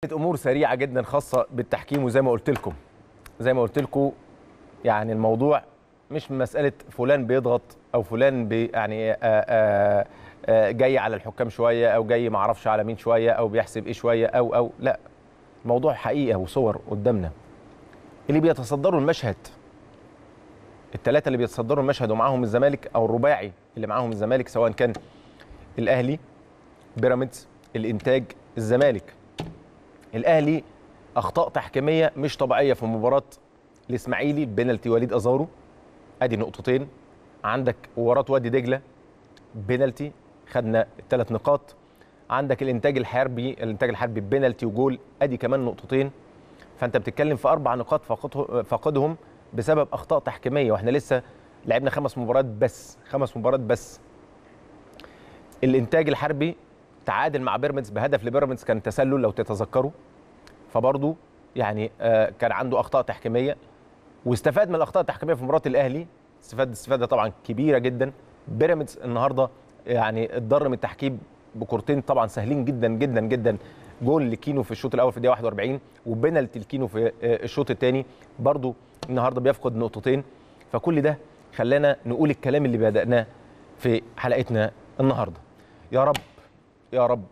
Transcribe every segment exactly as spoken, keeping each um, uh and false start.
امور سريعه جدا خاصه بالتحكيم، وزي ما قلت لكم زي ما قلت لكم يعني الموضوع مش مساله فلان بيضغط او فلان بي يعني آآ آآ جاي على الحكام شويه او جاي ما اعرفش على مين شويه او بيحسب ايه شويه او او لا، الموضوع حقيقه وصور قدامنا. اللي بيتصدروا المشهد الثلاثه اللي بيتصدروا المشهد ومعاهم الزمالك، او الرباعي اللي معاهم الزمالك، سواء كان الاهلي، بيراميدز، الانتاج، الزمالك. الاهلي اخطاء تحكيميه مش طبيعيه في مباراه الاسماعيلي، بينالتي وليد ازارو ادي نقطتين. عندك مباراه وادي دجله بينالتي خدنا الثلاث نقاط. عندك الانتاج الحربي الانتاج الحربي بينالتي وجول ادي كمان نقطتين. فانت بتتكلم في اربع نقاط فقدهم بسبب اخطاء تحكيميه، واحنا لسه لعبنا خمس مباريات بس خمس مباريات بس. الانتاج الحربي تعادل مع بيراميدز بهدف لبيراميدز كان تسلل لو تتذكروا، فبرضه يعني آه كان عنده اخطاء تحكيميه واستفاد من الاخطاء التحكيميه في مباراه الاهلي، استفاد استفاده طبعا كبيره جدا. بيراميدز النهارده يعني اتضر من التحكيم بكورتين طبعا سهلين جدا جدا جدا، جول لكينو في الشوط الاول في الدقيقه واحد وأربعين وبينالتي لكينو في الشوط الثاني، برضه النهارده بيفقد نقطتين. فكل ده خلانا نقول الكلام اللي بدأناه في حلقتنا النهارده. يا رب يا رب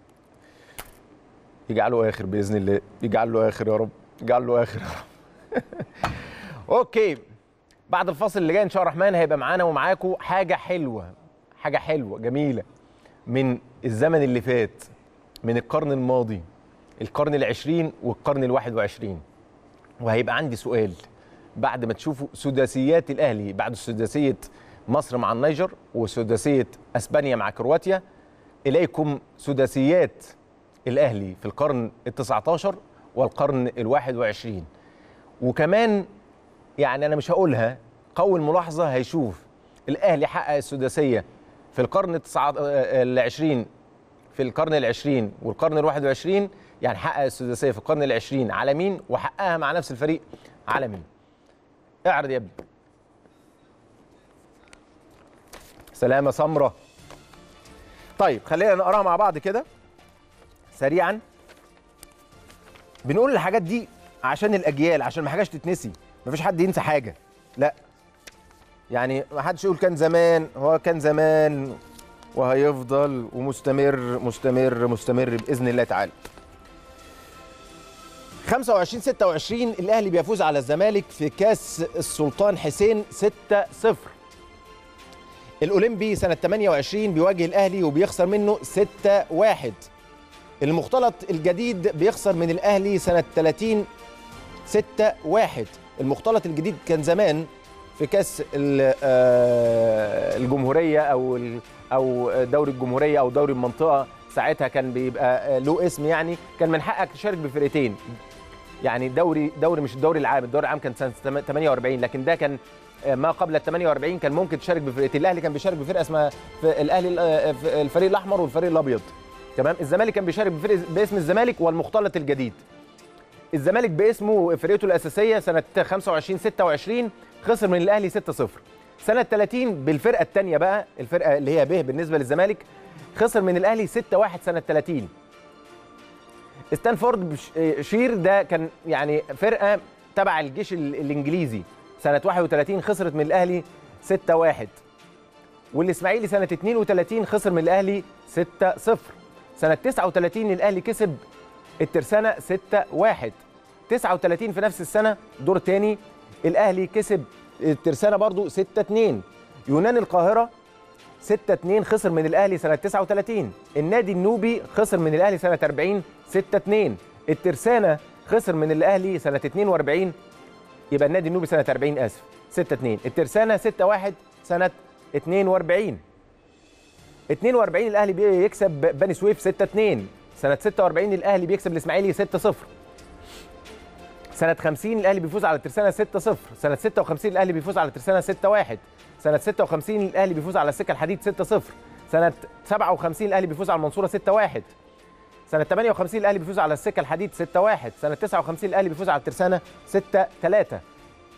يجعله اخر باذن الله، يجعله اخر يا رب، يجعله اخر يا رب. اوكي، بعد الفاصل اللي جاي ان شاء الله الرحمن هيبقى معانا ومعاكم حاجه حلوه حاجه حلوه جميله من الزمن اللي فات، من القرن الماضي، القرن العشرين والقرن الواحد وعشرين. وهيبقى عندي سؤال بعد ما تشوفوا سداسيات الاهلي، بعد سداسيه مصر مع النيجر وسداسيه اسبانيا مع كرواتيا، اليكم سداسيات الاهلي في القرن التاسع عشر والقرن الواحد وعشرين. وكمان يعني انا مش هقولها، قوي الملاحظه هيشوف الاهلي حقق السداسيه في القرن العشرين في القرن العشرين والقرن الواحد وعشرين، يعني حقق السداسيه في القرن العشرين على مين وحققها مع نفس الفريق على مين. اعرض يا ابني. سلامه سمره. طيب خلينا نقراها مع بعض كده سريعا. بنقول الحاجات دي عشان الاجيال، عشان ما حاجاش تتنسي، مفيش حد ينسى حاجه، لا يعني ما حدش يقول كان زمان، هو كان زمان وهيفضل ومستمر مستمر مستمر باذن الله تعالى. خمسة وعشرين ستة وعشرين الاهلي بيفوز على الزمالك في كاس السلطان حسين ستة صفر. الاولمبي سنه ثمانية وعشرين بيواجه الاهلي وبيخسر منه ستة واحد. المختلط الجديد بيخسر من الاهلي سنه ثلاثين ستة واحد. المختلط الجديد كان زمان في كاس الجمهوريه او او دوري الجمهوريه او دوري المنطقه، ساعتها كان بيبقى له اسم، يعني كان من حقك تشارك بفرقتين، يعني دوري دوري مش الدوري العام، الدوري العام كان سنه ثمانية وأربعين، لكن ده كان ما قبل ال ثمانية وأربعين كان ممكن تشارك بفرقتين. الاهلي كان بيشارك بفرقه اسمها الاهلي الفريق الاحمر والفريق الابيض، تمام. الزمالك كان بيشارك بفرق باسم الزمالك والمختلط الجديد. الزمالك باسمه فرقته الاساسيه سنه خمسة وعشرين ستة وعشرين خسر من الاهلي ستة صفر. سنه ثلاثين بالفرقه الثانيه بقى، الفرقه اللي هي ب بالنسبه للزمالك، خسر من الاهلي ستة واحد سنه ثلاثين. ستانفورد شير ده كان يعني فرقه تبع الجيش الانجليزي، سنه واحد وثلاثين خسرت من الاهلي ستة واحد. والاسماعيلي سنه اثنين وثلاثين خسر من الاهلي ستة صفر. سنه تسعة وثلاثين الاهلي كسب الترسانه ستة واحد. تسعة وثلاثين في نفس السنه دور تاني الاهلي كسب الترسانه برضو ستة اثنين. يونان القاهره ستة اثنين خسر من الاهلي سنه تسعة وثلاثين. النادي النوبي خسر من الاهلي سنه أربعين ستة اثنين. الترسانه خسر من الاهلي سنه اثنين وأربعين، يبقى النادي النوبي سنه أربعين اسف ستة اثنين. الترسانه ستة واحد سنه اثنين وأربعين. اثنين وأربعين الاهلي بيكسب بني سويف ستة اثنين. سنه ستة وأربعين الاهلي بيكسب الاسماعيلي ستة صفر. سنه خمسين الاهلي بيفوز على الترسانه ستة صفر. سنه ستة وخمسين الاهلي بيفوز على الترسانه ستة واحد. سنه ستة وخمسين الاهلي بيفوز على السكه الحديد ستة صفر. سنه سبعة وخمسين الاهلي بيفوز على المنصوره ستة واحد. سنه ثمانية وخمسين الاهلي بيفوز على السكه الحديد ستة واحد. سنه تسعة وخمسين الاهلي بيفوز على الترسانه ستة ثلاثة.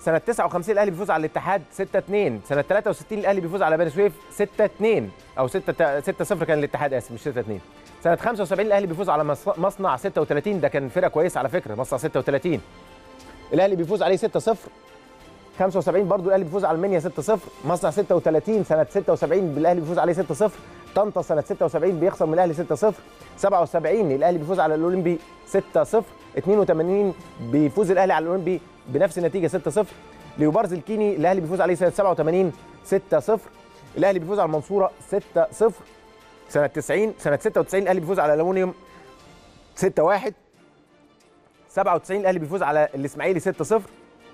سنه تسعة وخمسين الاهلي بيفوز على الاتحاد ستة اتنين، سنه تلاتة وستين الاهلي بيفوز على بني سويف ستة اتنين او ستة صفر كان الاتحاد، اسف مش ستة اتنين. سنه خمسة وسبعين الاهلي بيفوز على مصنع ستة وتلاتين، ده كان فرقه كويسه على فكره، مصنع ستة وتلاتين الاهلي بيفوز عليه ستة صفر. خمسة وسبعين برضو الاهلي بيفوز على المنيا ستة صفر. مصنع ستة وتلاتين سنه ستة وسبعين الاهلي بيفوز عليه ستة صفر. طنطا سنه ستة وسبعين بيخسر من الاهلي ستة صفر. سبعة وسبعين الاهلي بيفوز على الاولمبي ستة صفر. اتنين وتمانين بيفوز الاهلي على الاولمبي بنفس النتيجه ستة صفر. ليوبارز الكيني الاهلي بيفوز عليه سنه سبعة وتمانين ستة صفر. الاهلي بيفوز على المنصوره ستة صفر. سنه تسعين سنه ستة وتسعين الاهلي بيفوز على الالومنيوم ستة واحد. سبعة وتسعين الاهلي بيفوز على الاسماعيلي ستة صفر.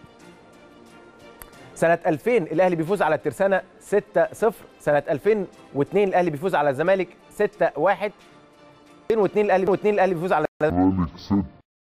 سنه ألفين الاهلي بيفوز على الترسانه ستة صفر. سنه ألفين واتنين الاهلي بيفوز على الزمالك ستة واحد. ألفين واتنين الاهلي واتنين الاهلي بيفوز على الزمالك ستة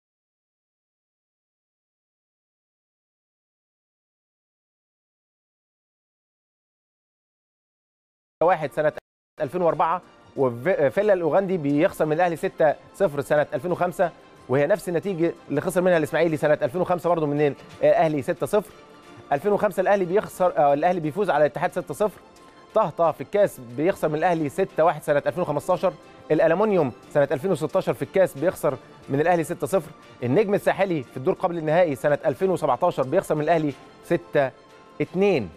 واحد. سنه ألفين وأربعة وفيلا الاوغندي بيخسر من الاهلي ستة صفر سنه ألفين وخمسة، وهي نفس النتيجه اللي خسر منها الاسماعيلي سنه ألفين وخمسة برضه من الاهلي ستة صفر. ألفين وخمسة الاهلي بيخسر الاهلي بيفوز على الاتحاد ستة صفر. طهطا في الكاس بيخسر من الاهلي ستة واحد سنه ألفين وخمستاشر. الالومنيوم سنه ألفين وستاشر في الكاس بيخسر من الاهلي ستة صفر. النجم الساحلي في الدور قبل النهائي سنه ألفين وسبعتاشر بيخسر من الاهلي ستة اتنين.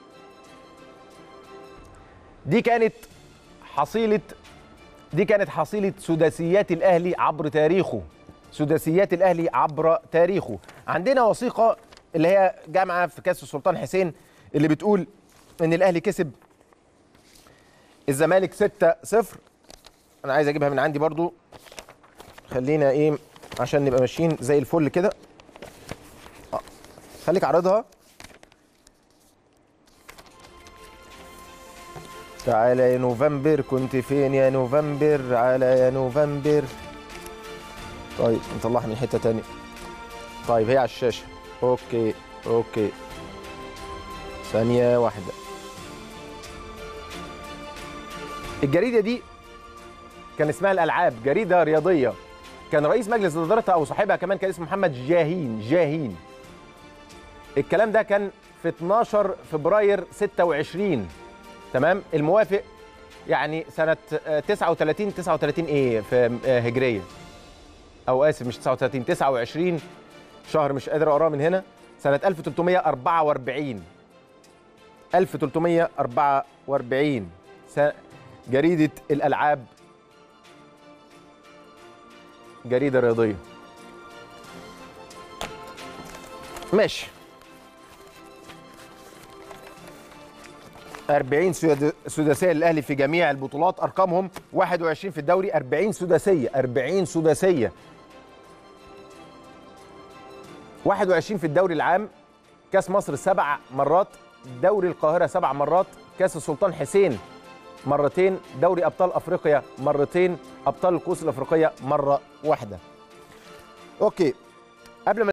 دي كانت حصيله دي كانت حصيله سداسيات الاهلي عبر تاريخه. سداسيات الاهلي عبر تاريخه. عندنا وثيقه اللي هي جامعه في كاس السلطان حسين اللي بتقول ان الاهلي كسب الزمالك ستة صفر. انا عايز اجيبها من عندي برضو، خلينا ايه عشان نبقى ماشيين زي الفل كده. آه. خليك عارضها. تعالى يا نوفمبر، كنت فين يا نوفمبر؟ تعالى يا نوفمبر. طيب نطلعها من حته تانية. طيب هي على الشاشه. اوكي اوكي ثانيه واحده. الجريده دي كان اسمها الالعاب، جريده رياضيه. كان رئيس مجلس ادارتها او صاحبها كمان كان اسمه محمد جاهين. جاهين الكلام ده كان في اتناشر فبراير ستة وعشرين، تمام؟ الموافق يعني سنه تسعة وتلاتين تسعة وتلاتين ايه في هجريه، او اسف مش تسعة وتلاتين تسعة وعشرين شهر مش قادر اقراه من هنا، سنه ألف وتلتمية وأربعة وأربعين. ألف وتلتمية وأربعة وأربعين جريده الالعاب، جريده رياضيه. ماشي. أربعين سداسيه للاهلي في جميع البطولات، ارقامهم واحد وعشرين في الدوري، أربعين سداسيه، أربعين سداسيه. واحد وعشرين في الدوري العام، كاس مصر سبع مرات، دوري القاهره سبع مرات، كاس السلطان حسين مرتين، دوري ابطال افريقيا مرتين، ابطال الكؤوس الافريقيه مره واحده. اوكي، قبل ما